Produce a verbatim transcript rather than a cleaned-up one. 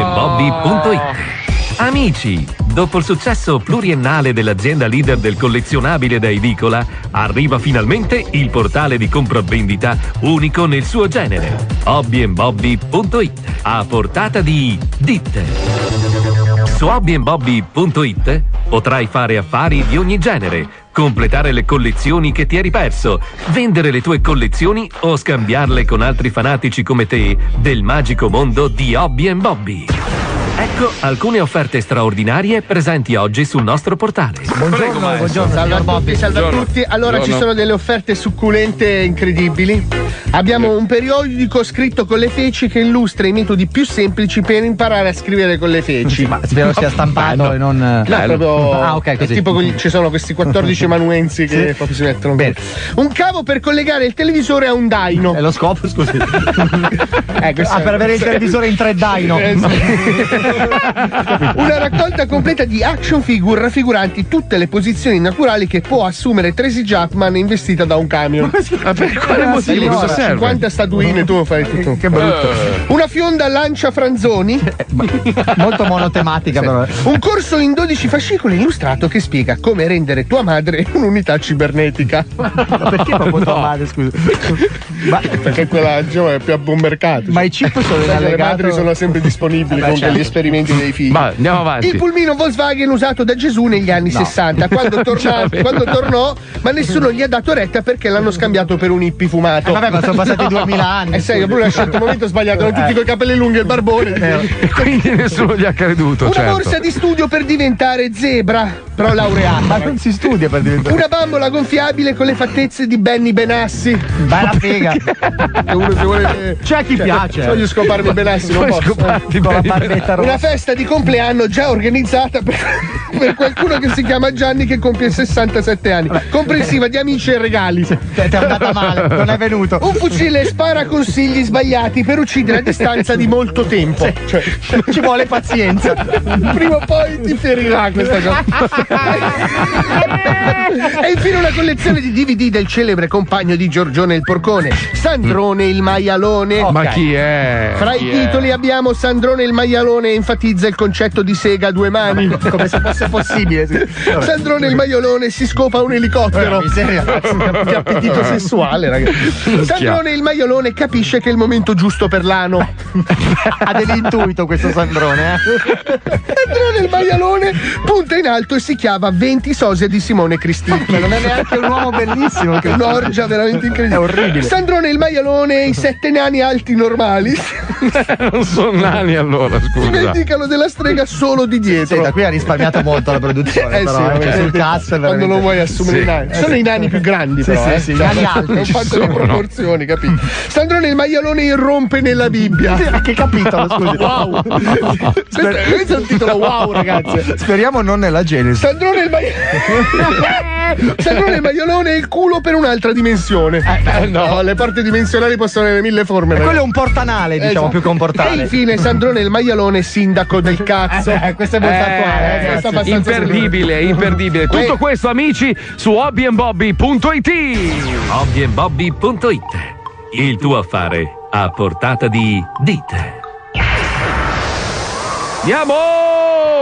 and bobby punto it. Amici, dopo il successo pluriennale dell'azienda leader del collezionabile da edicola, arriva finalmente il portale di compravendita unico nel suo genere, hobby and bobby punto it, a portata di ditte. Su hobby and bobby punto it potrai fare affari di ogni genere, completare le collezioni che ti eri perso, vendere le tue collezioni o scambiarle con altri fanatici come te del magico mondo di Hobby and Bobby. Ecco alcune offerte straordinarie presenti oggi sul nostro portale. Buongiorno, Prego, buongiorno, salve a Bobby. Salve a tutti. Allora, buongiorno. Ci sono delle offerte succulente incredibili. Abbiamo un periodico scritto con le feci che illustra i metodi più semplici per imparare a scrivere con le feci. Ma spero sia stampato no. e non. No, proprio. Ah, ok, così. Tipo con, ci sono questi quattordici amanuensi che sì. proprio si mettono. Bene. Un cavo per collegare il televisore a un dyno. È lo scopo, scusi. eh, ah, per avere il televisore in tre dyno. Eh, sì. Una raccolta completa di action figure raffiguranti tutte le posizioni naturali che può assumere Tracy Chapman investita da un camion. Ma per quale motivo? Cosa serve? cinquanta statuine, tu fai tutto. Che brutto. Una fionda lancia franzoni. Molto monotematica, sì. però. Un corso in dodici fascicoli illustrato che spiega come rendere tua madre un'unità cibernetica. Ma perché proprio no. tua madre, scusa? Ma perché quella giovane è più a buon mercato. Ma i chip sono in Le allegato. madri sono sempre disponibili con certo. gli esperimenti dei figli. Ma andiamo avanti. Il pulmino Volkswagen usato da Gesù negli anni no. sessanta, quando, torna, quando tornò, ma nessuno gli ha dato retta perché l'hanno scambiato per un hippie fumato. Eh vabbè, ma sono passati duemila anni. Eh sai, lui ha scelto il momento sbagliato, erano tutti con i capelli lunghi e il barbone. E quindi nessuno gli ha creduto. Una certo. borsa di studio per diventare zebra, però laureata. Ma non si studia per diventare. Una bambola gonfiabile con le fattezze di Benny Benassi. Bella figa. Uno se vuole. C'è a chi cioè, piace. Voglio scoparmi Benassi, non posso. Con la barbetta rossa. Una festa di compleanno già organizzata per, per qualcuno che si chiama Gianni che compie sessantasette anni, comprensiva di amici e regali. Ti è andata male, non è venuto. Un fucile spara consigli sbagliati per uccidere a distanza di molto tempo. Sì. Cioè, ci vuole pazienza. Prima o poi ti ferirà questa cosa. E infine una collezione di D V D del celebre compagno di Giorgione il Porcone, Sandrone il Maialone. Okay. Ma chi è? Fra chi i titoli è? abbiamo Sandrone il Maialone enfatizza il concetto di sega a due mani. Come se fosse possibile. Sì. Sandrone il Maialone si scopa un elicottero. Che appetito sessuale, ragazzi. Sandrone il Maialone capisce che è il momento giusto per l'ano. Ha dell'intuito questo Sandrone, eh? Sandrone il Maialone punta in alto e si chiama venti sosia di Simone Cristini. Ma non è neanche un uomo bellissimo. Che un'orgia veramente incredibile. È orribile. Sandrone il Maialone e i sette nani alti normali. Non sono nani allora, scusa. Dimenticano della strega solo di dietro. Sì, da qui ha risparmiato molto la produzione. Eh però, sì, anche sul cazzo. Quando lo vuoi assumere sì. i nani. Sono i nani più grandi, sì, però. Sì, eh. sì, i cioè, nani alti. Non fatto le proporzioni, capito? Sandrone il Maialone irrompe nella Bibbia. Che capitolo, scusi? Wow. Questo è, questo è un titolo wow, ragazzi. Speriamo non nella Genesi. Sandrone il Maialone. Sandrone il Maialone e il culo per un'altra dimensione. Eh, no. no, le porte dimensionali possono avere mille forme. E quello è un portanale, diciamo, esatto. più che un portale. E infine Sandrone il Maialone, sindaco del cazzo. Eh, questo è molto eh, attuale. Eh, questo è abbastanza imperdibile, sicuro. imperdibile. Tutto eh. questo, amici, su hobby and bobby punto it. hobby and bobby punto it. Il tuo affare a portata di dita. Andiamo!